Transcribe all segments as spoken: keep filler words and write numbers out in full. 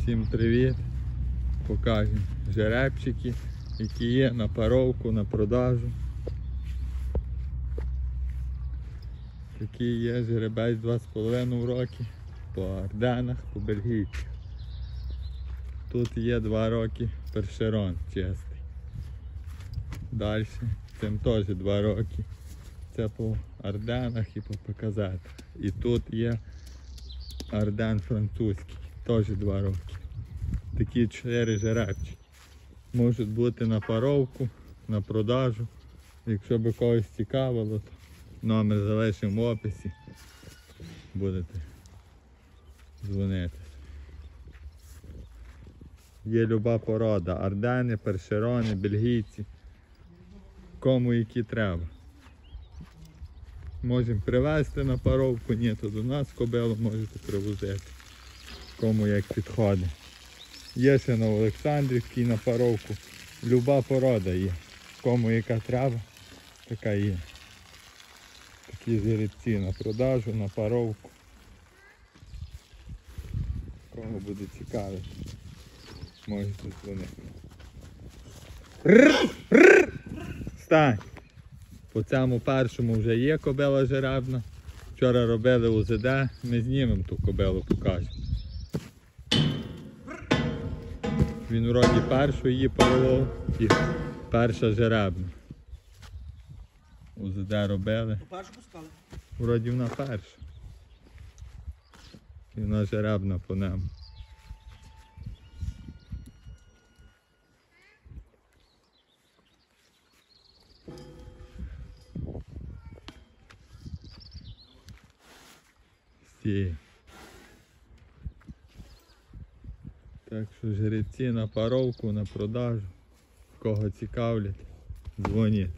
Всім привіт! Покажемо жеребчики, які є на паровку, на продажу. Такий є жеребець два з половиною роки по Арденах, по бельгійцях. Тут є два роки першерон чистий. Далі цим теж два роки. Це по Арденах і по Показатах. І тут є Арден французький, теж два роки. Такі чотири жеребчики. Можуть бути на паровку, на продажу. Якщо би когось цікавило, то номер залишимо в описі. Будете дзвонити. Є люба порода. Ардени, першерони, бельгійці. Кому які треба. Можемо привезти на паровку, ні, то до нас кобилу можете привозити. Кому як підходить. Є ще на Олександрівській на паровку. Люба порода є. Кому яка треба, така є. Такі жеребці на продажу, на паровку. Кому буде цікавити, можете дзвонити. Стань! По цьому першому вже є кобила жеребна. Вчора робили УЗД, ми знімемо ту кобилу, покажемо. Він вроді першу її парував і перша жеребна. УЗД робили. Першу пускали? Вроді вона перша. І вона жеребна по нему. Всі. Так що жеребці на паровку, на продажу. Кого цікавлять, дзвоніть.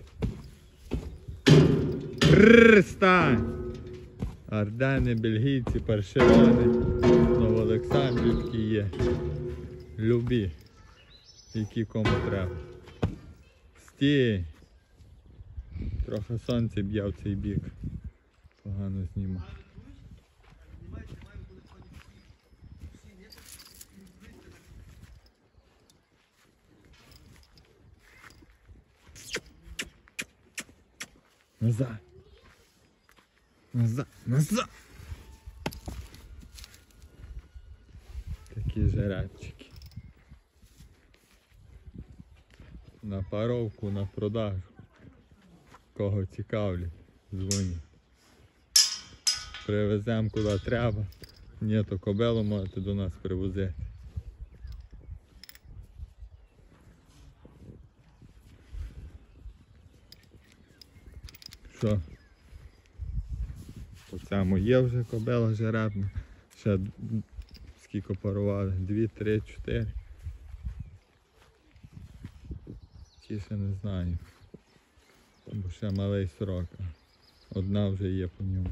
Стань! Ардени, бельгійці, першерони, Новоолександрівські є. Любі, які кому треба. Стій! Трохи сонце б'є в цей бік. Погано знімає. Назад. Назад. Назад. Такі жеребчики. На паровку, на продажу. Кого цікавлять, дзвоніть. Привеземо куди треба. Ні, то кобилу можете до нас привозити. Що? По цьому є вже кобила жеребна. Ще скільки парували? Дві, три, чотири. Ті ще не знаю. Бо ще малий срок. Одна вже є по ньому.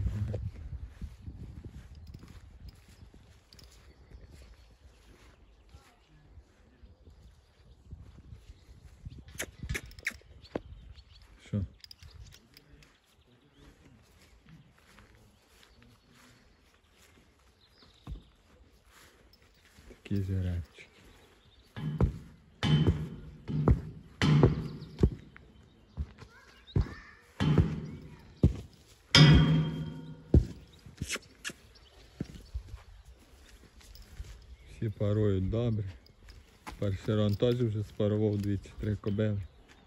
Що? Такі жеребчики. Всі парують добре. Першерон теж вже спарував двадцять три кобили.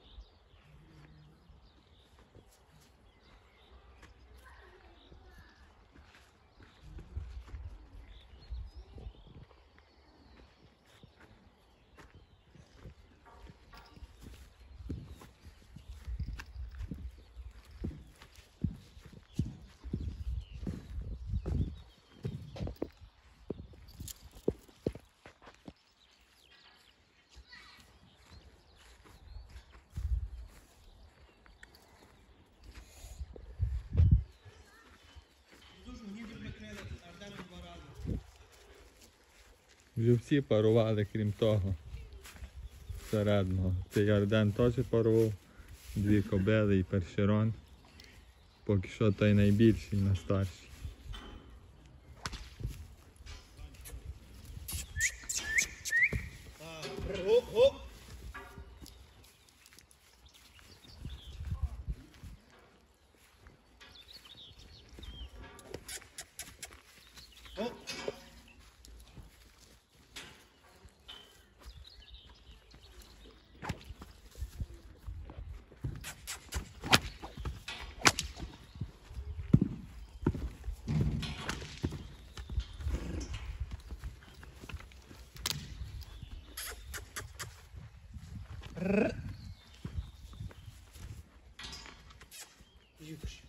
Вже всі парували, крім того середнього. Цей Арден теж парував, дві кобили і першерон. Поки що той найбільший, найстарший. Їдеш.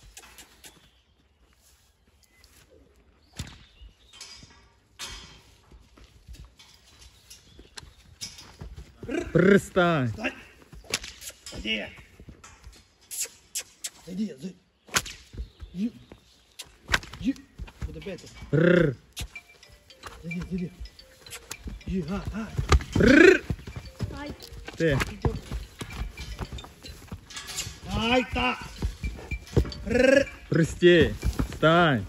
Пристань. Стой! Іди! Іди, іди. Ї. Ї. Буде бити. Прррр. Іди, іди. Ї, га, га. Прррр. Ай, Ти. Ай, та. Рррр. Пристій. Стань.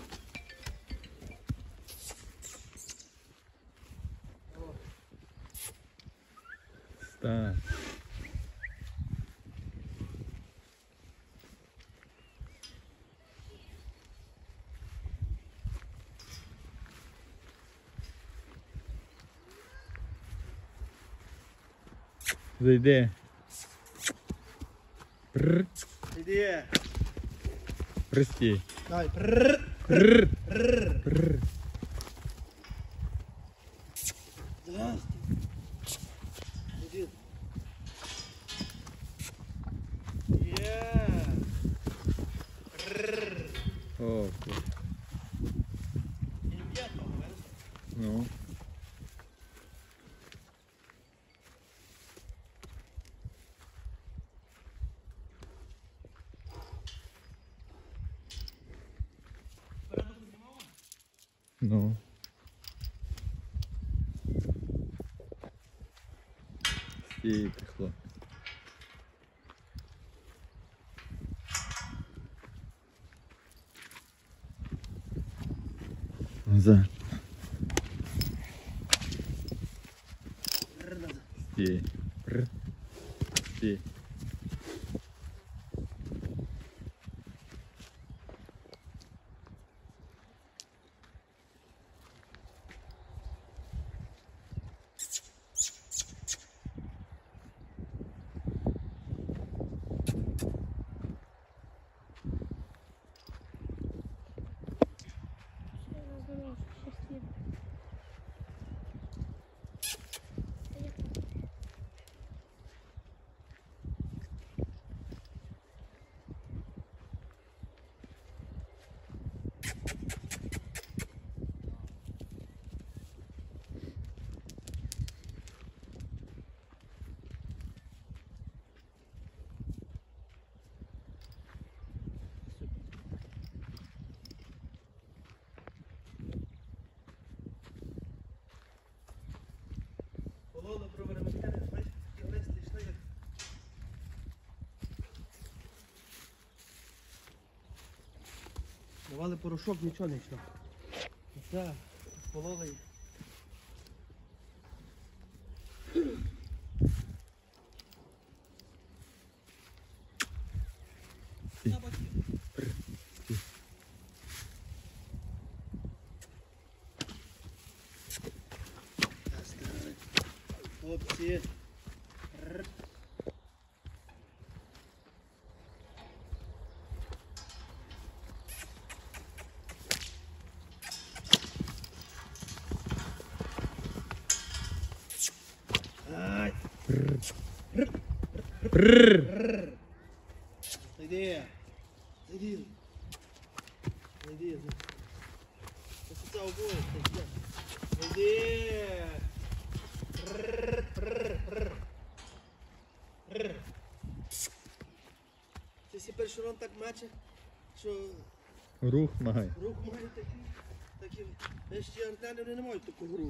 Стань. Зайди. Прррр. Іди. Пристій. Дай. Рррр. Прррр. Рррр. Прррр. Здрасте. Іди. Є. Рррр. О, І є там, бачиш? ну. Ну. Стійте, хлопці. За. Рррр назад. Стій. Пр. Стій. здорово, щасливо. Полону проверементери, бачиш, такі листи йшли, як... Давали порошок, нічого не йшло. Так, пололи. Стій. Хлопці. Рррр. Ай. Прррр. Рррр. Зайди. Зайди. Зайди. Це обоє. Зайди. Рррр, рррр, рррр. Рррр. Це сі перший раунд так мече, що Рух має. рух має такий, такий. Я ще антени вони не мають таку гру.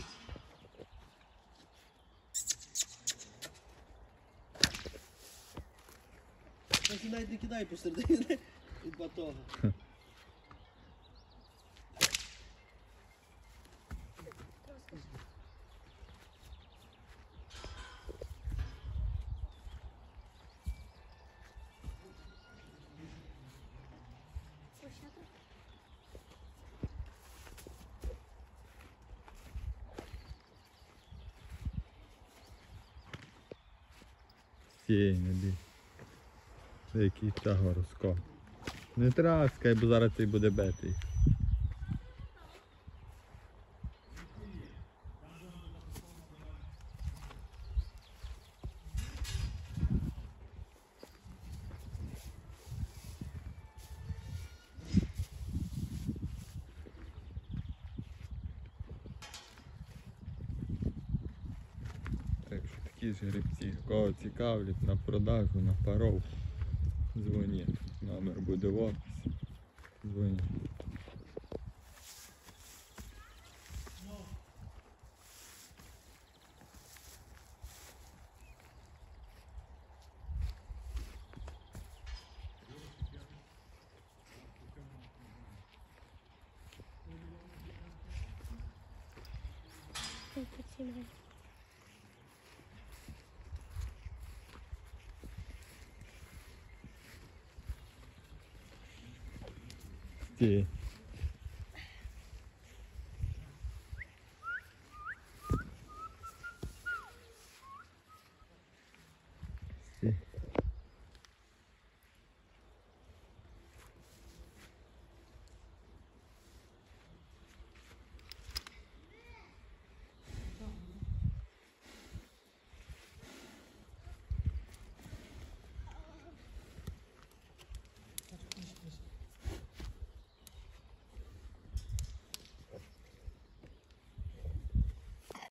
Так і навіть не кидай посередині від батога. Стій, не бій. Це який тягор розкол. Не траскай, бо зараз цей буде битий. такі жеребці. Кого цікавлять на продажу, на паровку, дзвоніть. Номер буде в описі. Дзвоніть. тридцять сім гривень. Стій.